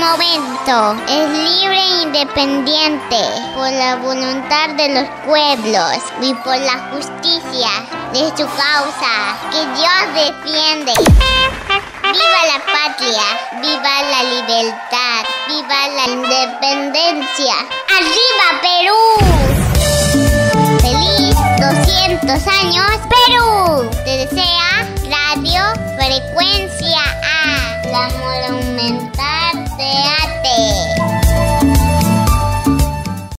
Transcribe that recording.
momento es libre e independiente por la voluntad de los pueblos y por la justicia de su causa que Dios defiende. ¡Viva la patria! ¡Viva la libertad! ¡Viva la independencia! ¡Arriba Perú! ¡Feliz 200 años Perú! Te desea Radio Frecuencia A, la